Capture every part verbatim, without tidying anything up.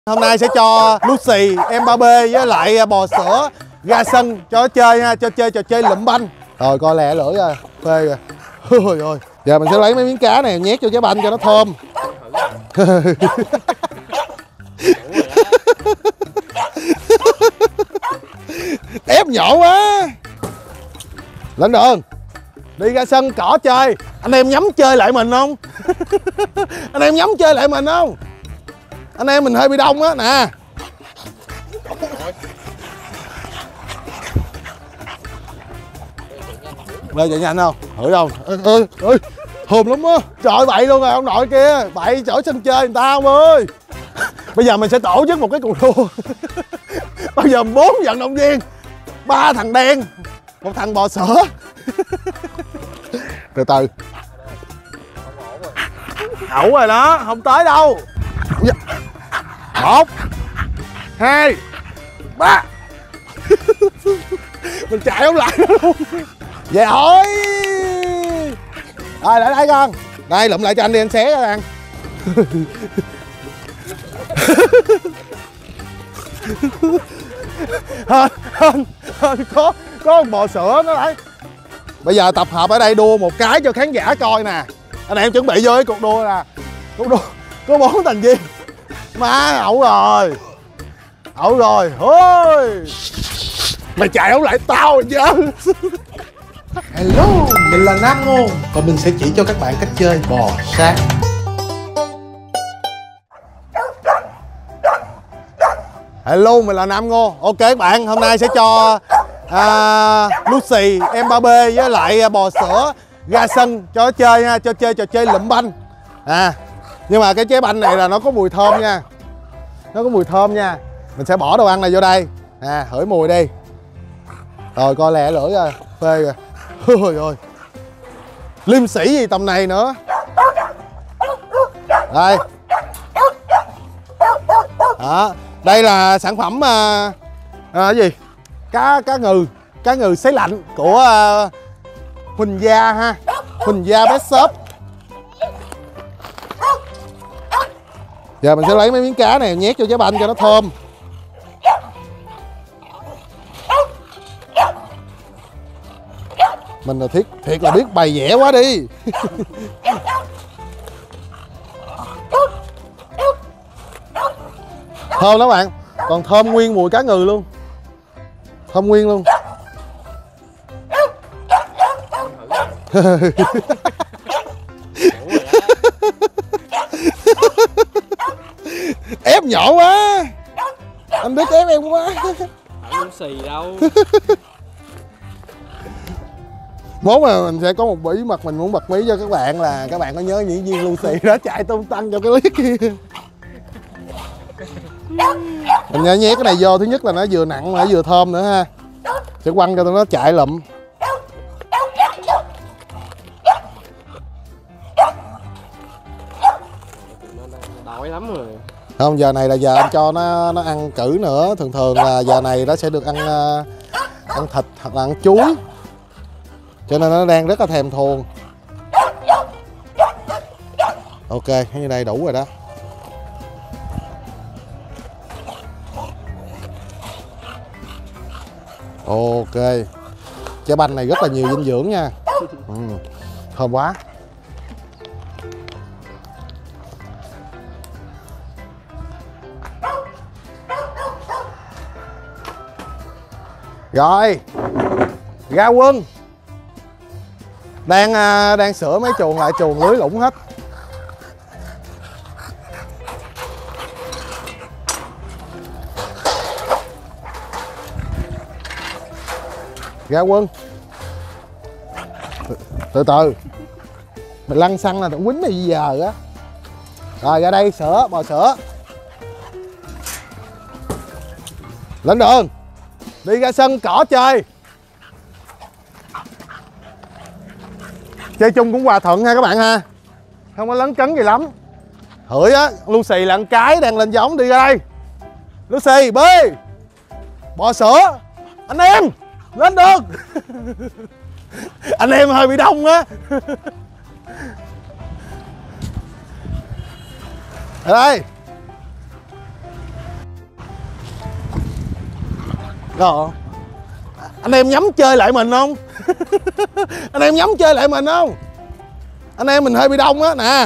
Hôm nay sẽ cho Lucy, Mbappé với lại bò sữa ra sân cho nó chơi ha, cho chơi trò chơi lụm banh. Rồi coi lẹ lưỡi rồi, phê rồi. Ôi ôi. Giờ mình sẽ lấy mấy miếng cá này nhét vô trái banh cho nó thơm. Ép nhổ quá. Lên đường. Đi ra sân cỏ chơi. Anh em nhắm chơi lại mình không? Anh em nhắm chơi lại mình không? Anh em mình hơi bị đông á nè. Bây giờ nhanh không? Thử không? Ê, ê, ê, hùm lắm á. Trời bậy luôn rồi ông nội kia. Bậy chỗ sân chơi người ta ông ơi. Bây giờ mình sẽ tổ chức một cái cuộc đua. Bây giờ bốn vận động viên, ba thằng đen, một thằng bò sữa. Từ từ. Hậu rồi đó, không tới đâu. Một, hai, ba. Mình chạy không lại nữa luôn. Về thôi. Rồi lại đây con. Đây lụm lại cho anh đi, anh xé cho anh. Hên, hên, hên có có con bò sữa nó đấy. Bây giờ tập hợp ở đây đua một cái cho khán giả coi nè. Anh em chuẩn bị vô cái cuộc đua nè. Cuộc đua có bốn thành viên. Má ẩu rồi. Ẩu rồi. Ôi. Mày chạy không lại tao chứ. Hello, mình là Nam Ngô và mình sẽ chỉ cho các bạn cách chơi bò sát. Hello, mình là Nam Ngô. Ok các bạn, hôm nay sẽ cho à, Lucy, Mbappé với lại bò sữa ra sân cho nó chơi ha, cho chơi trò chơi lụm banh. À, nhưng mà cái trái banh này là nó có mùi thơm nha. Nó có mùi thơm nha. Mình sẽ bỏ đồ ăn này vô đây. À, hửi mùi đi. Rồi coi lẹ lưỡi rồi, phê rồi. Ôi ôi. Liêm sĩ gì tầm này nữa. Đây. Đó. Đây là sản phẩm à, à, cái gì? Cá cá ngừ, cá ngừ sấy lạnh của à, Huỳnh Gia ha. Huỳnh Gia Pet Shop. Giờ mình sẽ lấy mấy miếng cá này nhét vô trái banh cho nó thơm. Mình là thiệt thiệt là biết bày vẽ quá đi. Thơm đó bạn. Còn thơm nguyên mùi cá ngừ luôn. Thơm nguyên luôn. Ép nhỏ quá. Anh biết ép em quá. Không xì đâu. Mốt mà mình sẽ có một bí mật mình muốn bật mí cho các bạn là các bạn có nhớ những viên Lucy đó chạy tung tăng cho cái clip kia. Mình nhớ nhét cái này vô, thứ nhất là nó vừa nặng mà nó vừa thơm nữa ha. Sẽ quăng cho tụi nó chạy lụm. Đói lắm rồi. Không, giờ này là giờ anh cho nó nó ăn cử nữa. Thường thường là giờ này nó sẽ được ăn uh, ăn thịt hoặc là ăn chuối. Cho nên nó đang rất là thèm thuồng. Ok, như đây đủ rồi đó. Ok. Trái banh này rất là nhiều dinh dưỡng nha. Ừ, thơm quá. Rồi. Ra quân. Đang đang sửa mấy chuồng lại, chuồng lưới lủng hết. Ra quân. Từ từ, từ. Mình lăn xăng là tụi quýnh này giờ á. Rồi ra đây sữa, bò sữa. Lên đường. Đi ra sân cỏ chơi. Chơi chung cũng hòa thuận ha các bạn ha. Không có lấn cấn gì lắm. Hửi á, Lucy là con cái đang lên giống, đi ra đây. Lucy, bê. Bò sữa. Anh em, lên đường. Anh em hơi bị đông á. Ở đây. Rồi. Anh em nhắm chơi lại mình không? Anh em nhắm chơi lại mình không? Anh em mình hơi bị đông á nè.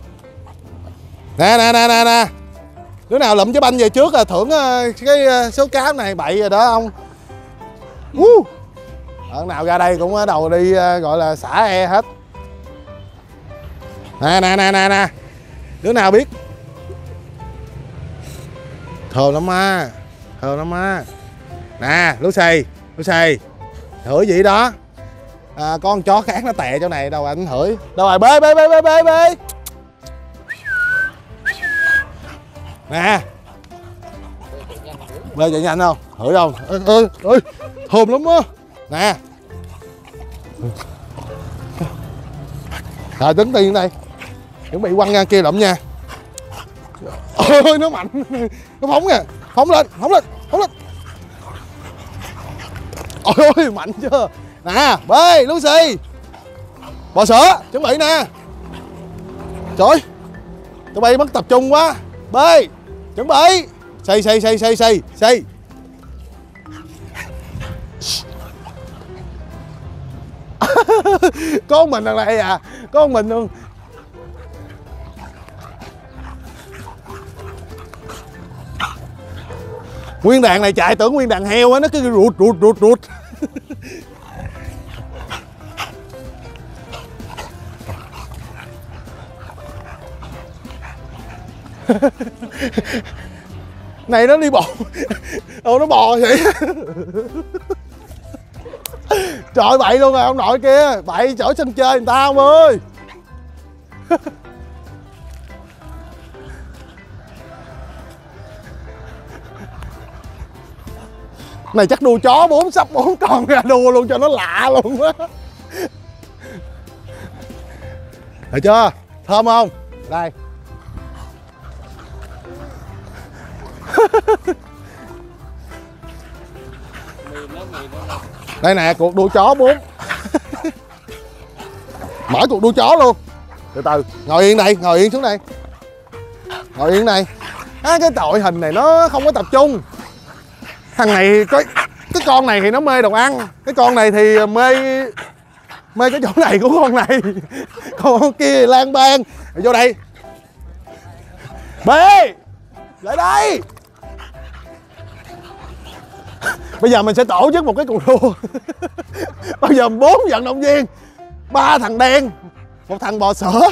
Nè nè nè nè nè. Đứa nào lụm trái banh về trước là thưởng cái số cá này bậy rồi đó không? Uh. Ở nào ra đây cũng đầu đi gọi là xả e hết. Nè nè nè nè nè. Đứa nào biết? Thơm lắm á. Thơm lắm á. Nè Lucy, Lucy. Hửi gì đó. À, có con chó khác nó tè chỗ này đâu anh hửi. Đâu rồi bê bê bê bê bê bê. Nè. Bê chạy nhanh không? Hửi không? Ê ê ê. Thơm lắm á. Nè. Rồi tính tiền đây. Chuẩn bị quăng ra kia lụm nha. Ôi nó mạnh. Nó phóng kìa. Phóng lên, phóng lên, phóng lên. Ôi ôi mạnh chưa. Nè, bê, Lucy. Bò sữa, chuẩn bị nè. Trời. Tụi bay mất tập trung quá. Bê, chuẩn bị. Xây xây xây xây xây xây. Có mình thằng này à. Có mình luôn. Nguyên đàn này chạy tưởng nguyên đàn heo á, nó cứ rụt rụt rụt rụt. Này nó đi bộ. Ồ nó bò vậy. Trời bậy luôn rồi ông nội kia. Bậy chỗ sân chơi người ta ông ơi. Này chắc đua chó bốn sắp bốn con ra đua luôn cho nó lạ luôn á. Được chưa? Thơm không? Đây. Đây nè cuộc đua chó bốn. Mở cuộc đua chó luôn. Từ từ, ngồi yên đây, ngồi yên xuống đây. Ngồi yên đây. À, cái đội hình này nó không có tập trung. Thằng này cái cái con này thì nó mê đồ ăn, cái con này thì mê mê cái chỗ này của con này. Con kia thì lang bang. Vô đây. Bê, lại đây. Bây giờ mình sẽ tổ chức một cái cuộc đua. Bây giờ bốn vận động viên, ba thằng đen, một thằng bò sữa.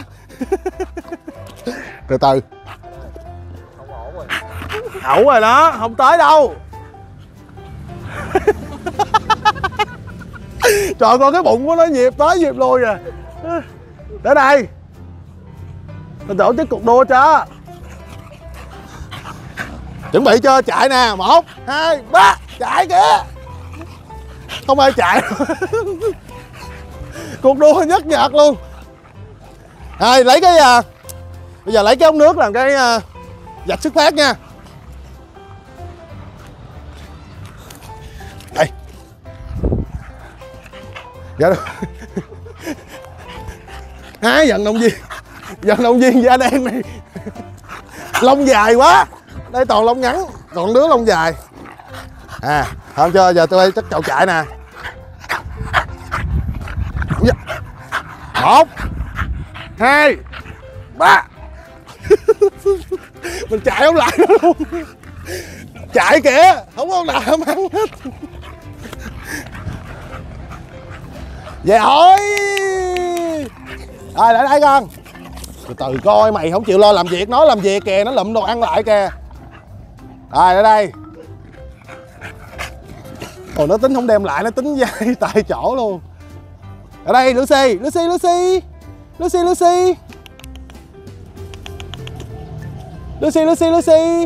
Từ từ. Ẩu rồi đó, không tới đâu. Trời con cái bụng của nó nhịp tới nhịp lui rồi. Đến đây. Mình tổ chức cuộc đua cho. Chuẩn bị cho chạy nè. Một, hai, ba. Chạy kìa. Không ai chạy. Cuộc đua nhất nhật luôn. Rồi lấy cái à, bây giờ lấy cái ống nước làm cái à, vạch xuất phát nha. Đây. Dạ đâu. Hai vận động viên. Vận động viên da đen này. Lông dài quá. Đây toàn lông ngắn, còn đứa lông dài. À, không cho giờ tôi chắc chậu chạy nè. Một, hai, ba. Mình chạy không lại nữa luôn. Chạy kìa, không có nào không ăn hết. Về thôi. Rồi lại đây con. Từ từ coi mày không chịu lo làm việc, nó làm việc kìa, nó lụm đồ ăn lại kìa. Rồi ở đây. Ồ nó tính không đem lại, nó tính dây tại chỗ luôn. Ở đây Lucy, Lucy, Lucy. Lucy, Lucy. Lucy, Lucy, Lucy.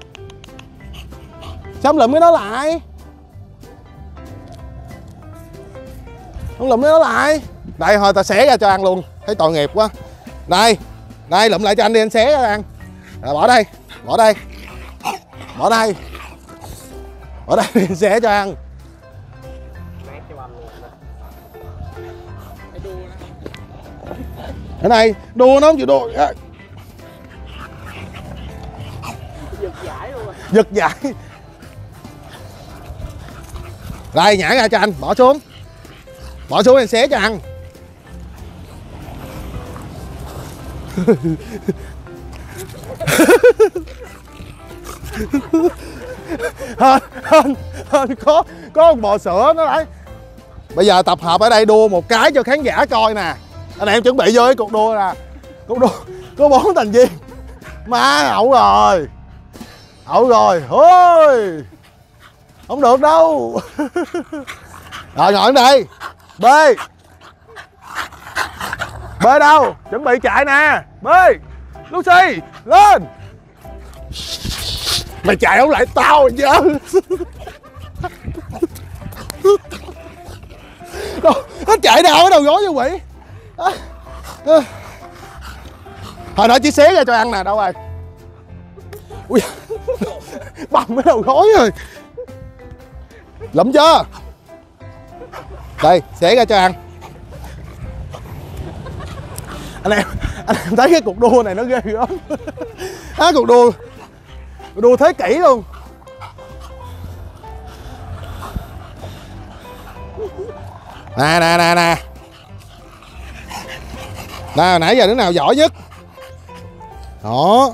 Sao không lụm cái đó lại? Không lụm cái đó lại. Đây thôi tao xé ra cho ăn luôn. Thấy tội nghiệp quá. Đây. Đây lụm lại cho anh đi, anh xé ra ăn. Rồi bỏ đây. Bỏ đây. Bỏ đây. Bỏ đây đi xé cho ăn. Ở đây đua nó không chịu đua. Giật giải luôn. Giật giải. Đây nhả ra cho anh, bỏ xuống. Bỏ xuống anh xé cho ăn. Hên, hên, hên có có con bò sữa nó đấy. Bây giờ tập hợp ở đây đua một cái cho khán giả coi nè. Anh em chuẩn bị vô cái cuộc đua nè. Cuộc đua có bốn thành viên. Má ẩu rồi. Ẩu rồi. Ôi. Không được đâu. Rồi ngồi đây. B. B đâu? Chuẩn bị chạy nè. B. Lucy, lên. Mày chạy không lại tao chứ. Đâu, nó chạy đâu ở đầu gối vô quỷ. À, à. Hồi nãy chỉ xé ra cho ăn nè, đâu rồi? Ui, bầm cái đầu gối rồi. Lụm chưa? Đây, xé ra cho ăn. Anh em, anh em thấy cái cuộc đua này nó ghê gớm. Á, cuộc đua cuộc đua thế kỷ luôn. Nè nè nè nè. Nè, nãy giờ đứa nào giỏi nhất? Đó.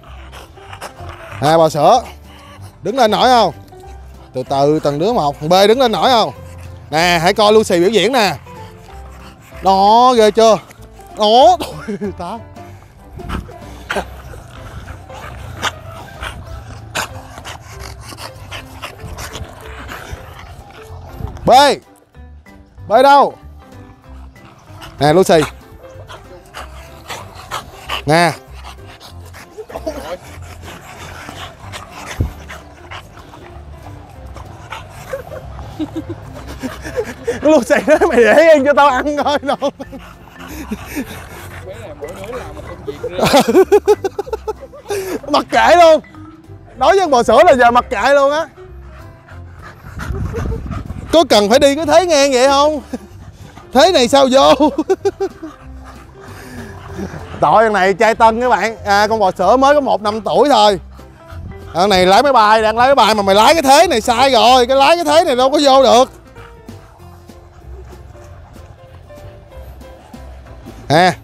Nè bò sữa. Đứng lên nổi không? Từ từ từng đứa một. Thằng B đứng lên nổi không? Nè, hãy coi Lucy biểu diễn nè. Đó, ghê chưa? Đó, thôi ta. B. B đâu? Nè Lucy. Nè. Lucy nói mày để yên cho tao ăn coi đâu. Mấy này mỗi đứa làm một công việc riêng. Mặc kệ luôn. Nói với bò sữa là giờ mặc kệ luôn á. Có cần phải đi cái thế ngang vậy không? Thế này sao vô? Tội thằng này trai tân các bạn. À, con bò sữa mới có một năm tuổi thôi. Thằng này lái máy bay, đang lái máy bay mà mày lái cái thế này sai rồi. Cái lái cái thế này đâu có vô được. À.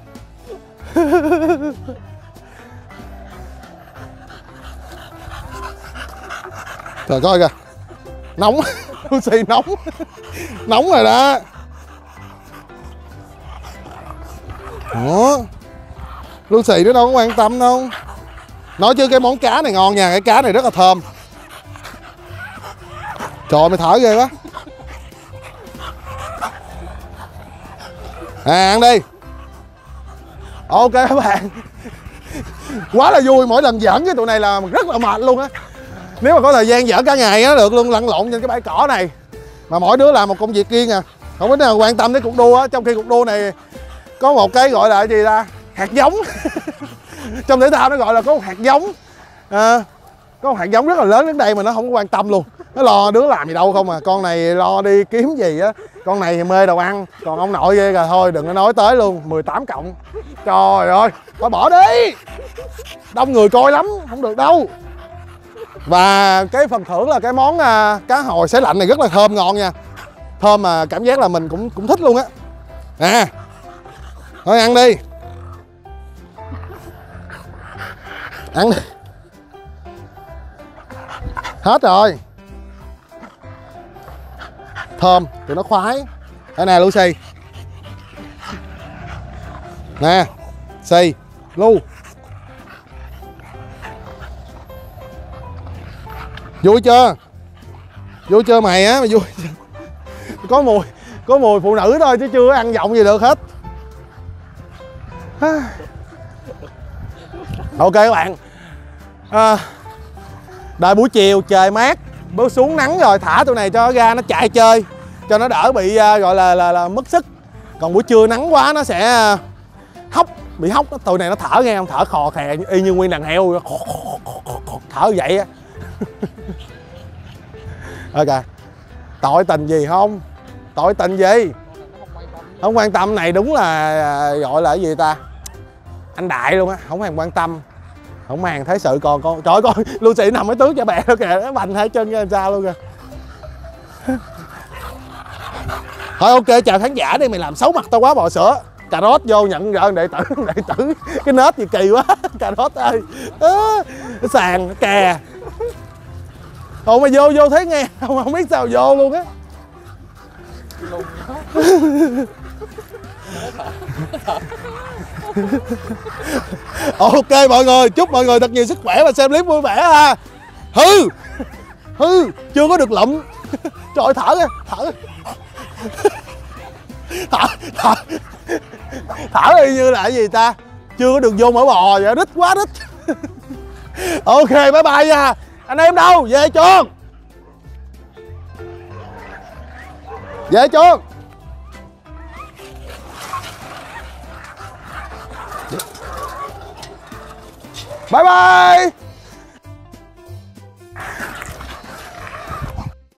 Trời coi kìa. Nóng. Lucy nóng. Nóng rồi đó. Đó. Lucy nó đâu có quan tâm đâu. Nói chứ cái món cá này ngon nha. Cái cá này rất là thơm. Trời mày thở ghê quá. À ăn đi. Ok các bạn. Quá là vui, mỗi lần giỡn với tụi này là rất là mệt luôn á. Nếu mà có thời gian giỡn cả ngày á được luôn, lăn lộn trên cái bãi cỏ này. Mà mỗi đứa làm một công việc riêng à. Không có nào quan tâm đến cuộc đua á. Trong khi cuộc đua này có một cái gọi là cái gì ta? Hạt giống. Trong thể thao nó gọi là có một hạt giống. À, có một hạt giống rất là lớn đến đây mà nó không có quan tâm luôn. Nó lo đứa làm gì đâu không à. Con này lo đi kiếm gì á. Con này thì mê đồ ăn. Còn ông nội ghê rồi thôi đừng có nói tới luôn. Mười tám cộng. Trời ơi. Thôi bỏ đi. Đông người coi lắm. Không được đâu. Và cái phần thưởng là cái món à, cá hồi sấy lạnh này rất là thơm ngon nha. Thơm mà cảm giác là mình cũng cũng thích luôn á. Nè. Thôi ăn đi. Ăn đi. Hết rồi. Thơm, tụi nó khoái. Đây nè Lucy. Nè. Xì. Lu. Vui chưa? Vui chưa mày á? Mày vui. Có mùi. Có mùi phụ nữ thôi chứ chưa ăn giọng gì được hết. Ok các bạn. À, đợi buổi chiều trời mát, bước xuống nắng rồi thả tụi này cho nó ra nó chạy chơi cho nó đỡ bị uh, gọi là, là là mất sức. Còn buổi trưa nắng quá nó sẽ uh, hóc, bị hóc. Tụi này nó thở nghe không? Thở khò khè y như nguyên đàn heo, thở vậy á. Ok. Tội tình gì không? Tội tình gì? Không quan tâm này đúng là uh, gọi là cái gì ta? Anh đại luôn á, không thèm quan tâm. Không màng thấy sự còn con. Trời ơi coi Lucy nằm cái tướng cho bè đó kìa, nó bành hai chân ra làm sao luôn kìa. Thôi ok, chào khán giả đi, mày làm xấu mặt tao quá bò sữa. Cà rốt vô nhận ra đệ tử, đệ tử cái nết gì kỳ quá. Cà rốt ơi, à, cái sàn cái kè. Ồ mày vô vô thấy nghe, không, không biết sao vô luôn á. Ok mọi người, chúc mọi người thật nhiều sức khỏe và xem clip vui vẻ ha. Hư hư chưa có được lụm. Trời ơi, thở kìa, thở thở thở thở y như là cái gì ta, chưa có được vô mỡ bò vậy, đít quá đít. Ok bye bye nha anh em. Đâu về chuồng, về chuồng. Bye bye.